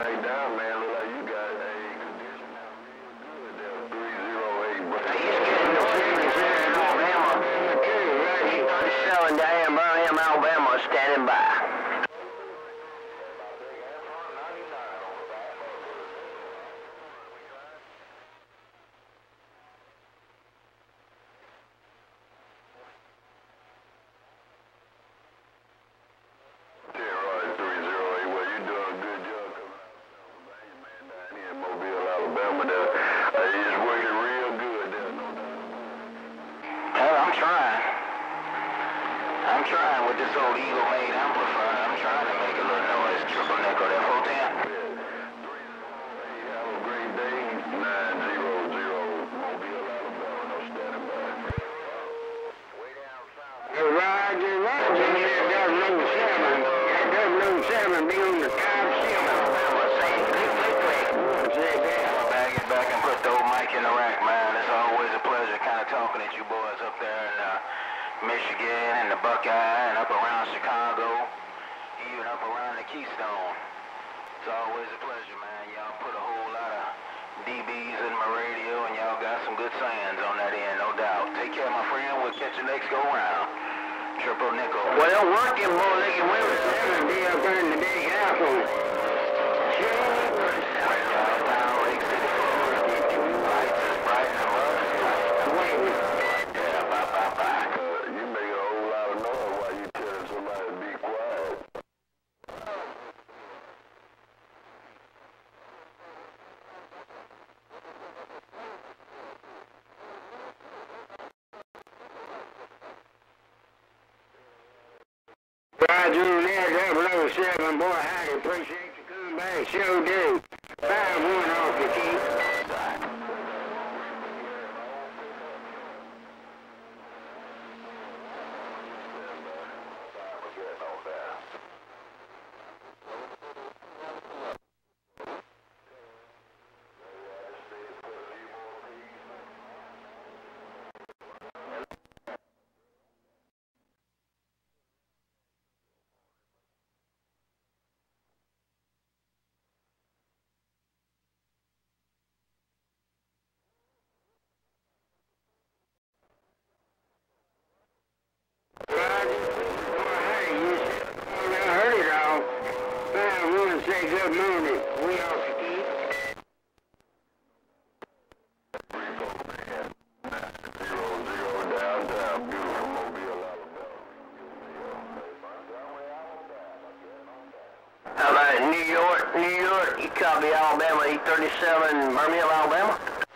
Hey, down, man. Look like you got a condition now real good there. 308, bro. He's getting no signals here in Alabama. Okay, right. 37 down in Birmingham, Alabama, standing by. I'm trying with this old Eagle made amplifier. I'm trying to make a little noise. Triple nickel there, 410. Have a great day. 900 Mobile, Alabama. No standing by. Way down south. Roger, that 007. Be on the top ship. Alabama, say click, click, click. I'll bag it back and put the old mic in the rack, man. It's always a pleasure kind of talking at you boys up there in Michigan and the Buckeye and up around Chicago, even up around the Keystone. It's always a pleasure, man. Y'all put a whole lot of DBs in my radio and y'all got some good sayings on that end, no doubt. Take care, my friend. We'll catch you next go round. Triple nickel. Well, working, boy. They can win with 7 be up there in the Big Apple. Down Lake City, Florida. Lights as bright as mud. Waiting. Yeah, bye. You make a whole lot of noise while you telling somebody to be quiet. Roger, there's 007, boy, howdy, appreciate you coming back, sure do. 5-1 off the key. Say good morning. We off the key. Downtown, beautiful Mobile, Alabama. How about New York, you copy Alabama, E37, Birmingham, Alabama?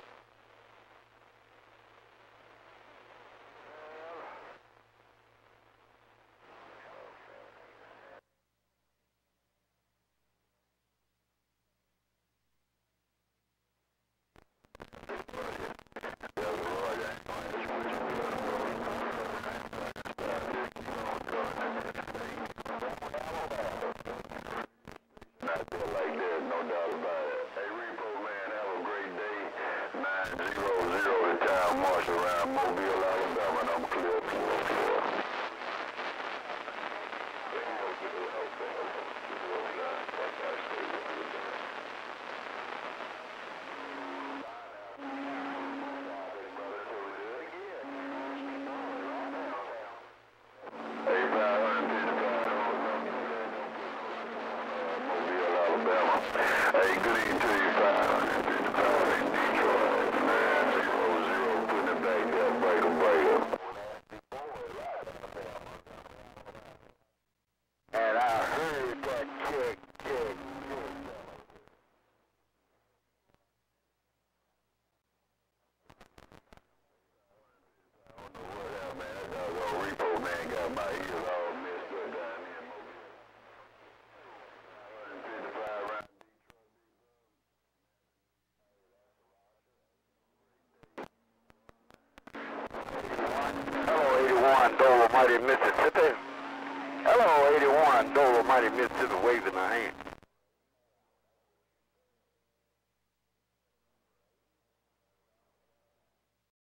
March around Mobile, Alabama, and I'm clear for. Hey, good evening to you, 555 in Detroit, 900, putting it back there, breaker. And I heard that kick. I don't know what happened, man. That doggone repo man got my ears all messed up down there. Dolomite, Mississippi. Hello, 81, Dolomite, Mississippi, waving my hand.